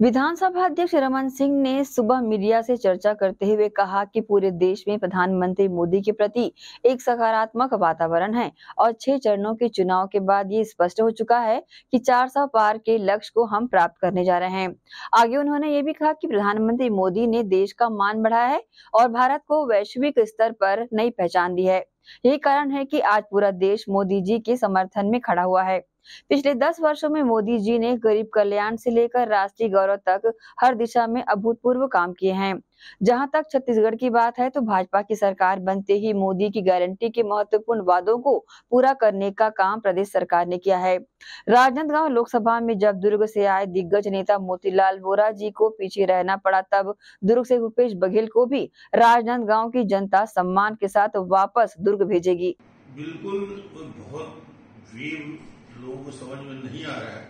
विधानसभा अध्यक्ष रमन सिंह ने सुबह मीडिया से चर्चा करते हुए कहा कि पूरे देश में प्रधानमंत्री मोदी के प्रति एक सकारात्मक वातावरण है और 6 चरणों के चुनाव के बाद ये स्पष्ट हो चुका है कि 400 पार के लक्ष्य को हम प्राप्त करने जा रहे हैं। आगे उन्होंने ये भी कहा कि प्रधानमंत्री मोदी ने देश का मान बढ़ाया है और भारत को वैश्विक स्तर पर नई पहचान दी है। यही कारण है कि आज पूरा देश मोदी जी के समर्थन में खड़ा हुआ है। पिछले 10 वर्षों में मोदी जी ने गरीब कल्याण से लेकर राष्ट्रीय गौरव तक हर दिशा में अभूतपूर्व काम किए हैं। जहां तक छत्तीसगढ़ की बात है तो भाजपा की सरकार बनते ही मोदी की गारंटी के महत्वपूर्ण वादों को पूरा करने का काम प्रदेश सरकार ने किया है। राजनांदगांव लोकसभा में जब दुर्ग से आए दिग्गज नेता मोतीलाल वोरा जी को पीछे रहना पड़ा, तब दुर्ग से भूपेश बघेल को भी राजनांदगांव की जनता सम्मान के साथ वापस दुर्ग भेजेगी। बिल्कुल बहुत लोगों को समझ में नहीं आ रहा है,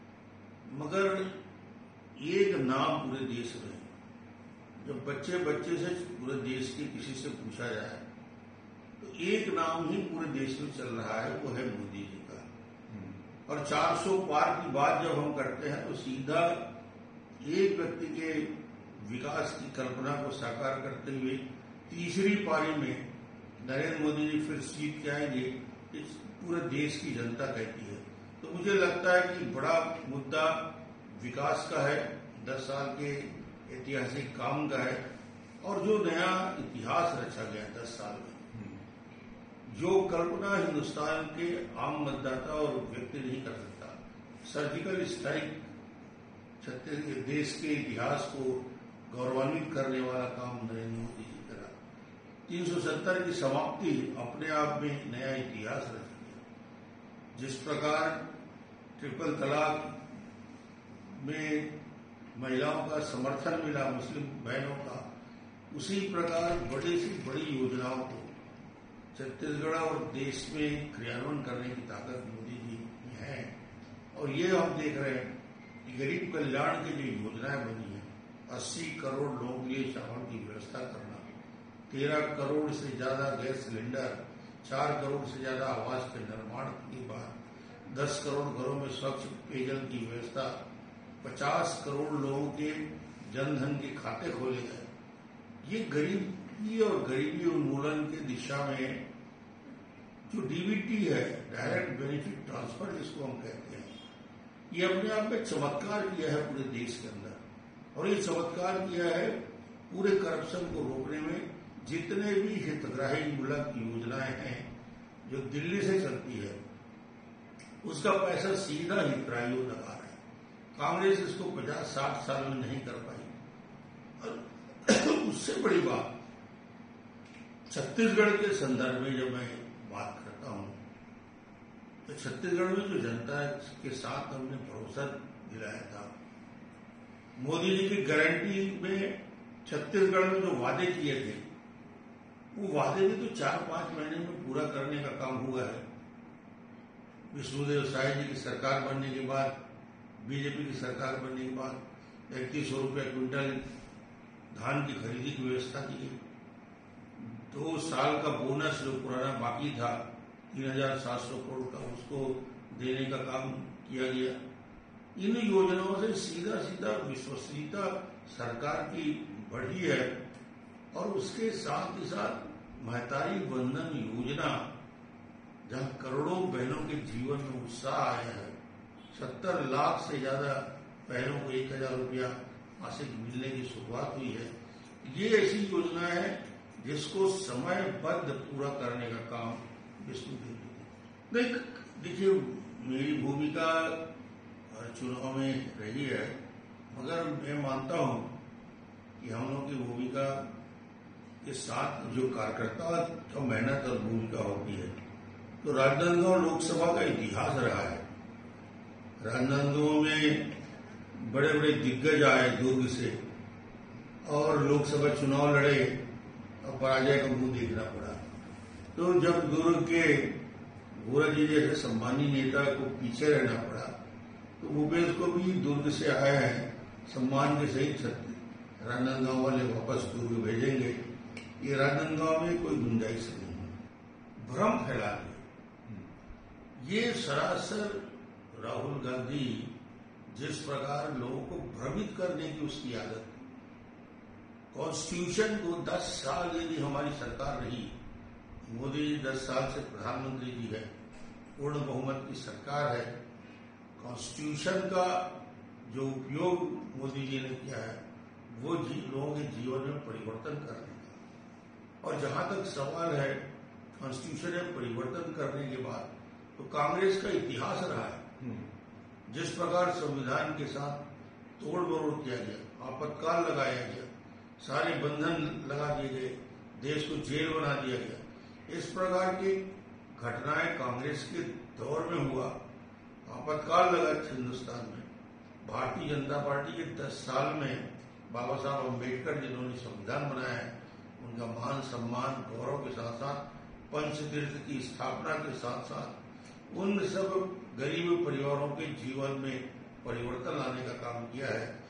मगर एक नाम पूरे देश में, जब बच्चे बच्चे से पूरे देश के किसी से पूछा जाए तो एक नाम ही पूरे देश में चल रहा है, वो है मोदी जी का। और 400 पार की बात जब हम करते हैं तो सीधा एक व्यक्ति के विकास की कल्पना को साकार करते हुए तीसरी पारी में नरेंद्र मोदी जी फिर जीत के आएंगे, इस पूरे देश की जनता कहती है। तो मुझे लगता है कि बड़ा मुद्दा विकास का है, 10 साल के ऐतिहासिक काम का है, और जो नया इतिहास रचा गया 10 साल में, जो कल्पना हिंदुस्तान के आम मतदाता और व्यक्ति नहीं कर सकता। सर्जिकल स्ट्राइक छत्तीसगढ़ देश के इतिहास को गौरवान्वित करने वाला काम नरेंद्र मोदी जी करा। 370 की समाप्ति अपने आप में नया इतिहास रच गया। जिस प्रकार ट्रिपल तलाक में महिलाओं का समर्थन मिला, मुस्लिम बहनों का, उसी प्रकार बड़ी से बड़ी योजनाओं को छत्तीसगढ़ और देश में क्रियान्वयन करने की ताकत मोदी जी में है। और ये हम देख रहे हैं कि गरीब कल्याण की जो योजनाएं बनी है, 80 करोड़ लोगों के लिए चावल की व्यवस्था करना, 13 करोड़ से ज्यादा गैस सिलेंडर, 4 करोड़ से ज्यादा आवास के निर्माण के बाद 10 करोड़ घरों में स्वच्छ पेयजल की व्यवस्था, 50 करोड़ लोगों के जनधन के खाते खोले गए। ये गरीबी और गरीबी उन्मूलन की दिशा में जो डीबीटी है, डायरेक्ट बेनिफिट ट्रांसफर जिसको हम कहते हैं, ये अपने आप में चमत्कार किया है पूरे देश के अंदर। और ये चमत्कार किया है पूरे करप्शन को रोकने में। जितने भी हितग्राही मूलक योजनाएं हैं जो दिल्ली से चलती है, उसका पैसा सीधा हितग्राहियों तक आ रहा है। कांग्रेस इसको 50-60 साल में नहीं कर पाई। और उससे बड़ी बात, छत्तीसगढ़ के संदर्भ में जब मैं बात करता हूं तो छत्तीसगढ़ में जो जनता के साथ हमने भरोसा दिलाया था, मोदी जी की गारंटी में छत्तीसगढ़ में जो वादे किए थे, वो वादे भी तो 4-5 महीने में पूरा करने का काम हुआ है। विष्णुदेव साय जी की सरकार बनने के बाद, बीजेपी की सरकार बनने के बाद 3100 रुपये क्विंटल धान की खरीदी की व्यवस्था की गई। 2 साल का बोनस जो पुराना बाकी था 3700 करोड़ का, उसको देने का काम किया गया। इन योजनाओं से सीधा सीधा विश्वसनीयता सरकार की बढ़ी है। और उसके साथ ही साथ महतारी बंधन योजना, जहां करोड़ों बहनों के जीवन में उत्साह आया है, 70 लाख से ज्यादा बहनों को 1000 रुपया मासिक मिलने की शुरुआत हुई है। ये ऐसी योजना है जिसको समयबद्ध पूरा करने का काम विष्णुदेव जी। देखिए, मेरी भूमिका चुनाव में रही है, मगर मैं मानता हूं कि हम लोग की भूमिका के साथ जो कार्यकर्ता का मेहनत और भूमिका होती है, तो राजनांदगांव लोकसभा का इतिहास रहा है। राजनांदगांव में बड़े बड़े दिग्गज आए दुर्ग से और लोकसभा चुनाव लड़े और पराजय का मुंह देखना पड़ा। तो जब दुर्ग के वोरा जी जैसे सम्मानी नेता को पीछे रहना पड़ा, तो भूपेश को भी दुर्ग से आया है, सम्मान के सहित राजनांदगांव वाले वापस दुर्ग भेजेंगे, ये राजनांदगांव में कोई गुंजाइश नहीं है। भ्रम फैला दिया। ये सरासर राहुल गांधी जिस प्रकार लोगों को भ्रमित करने की उसकी आदत, कॉन्स्टिट्यूशन को 10 साल यदि हमारी सरकार रही, मोदी जी 10 साल से प्रधानमंत्री जी है, पूर्ण बहुमत की सरकार है, कॉन्स्टिट्यूशन का जो उपयोग मोदी जी ने किया है वो लोगों के जीवन में परिवर्तन करने का। और जहां तक सवाल है कॉन्स्टिट्यूशन में परिवर्तन करने के बाद, तो कांग्रेस का इतिहास रहा है, जिस प्रकार संविधान के साथ तोड़ मरोड़ किया गया, आपातकाल लगाया गया, सारे बंधन लगा दिए गए, देश को जेल बना दिया गया, इस प्रकार की घटनाएं कांग्रेस के दौर में हुआ। आपातकाल लगा हिंदुस्तान में। भारतीय जनता पार्टी के 10 साल में बाबा साहब अम्बेडकर जिन्होंने संविधान बनाया है, उनका मान सम्मान गौरव के साथ साथ पंचतीर्थ की स्थापना के साथ साथ उन सब गरीब परिवारों के जीवन में परिवर्तन लाने का काम किया है।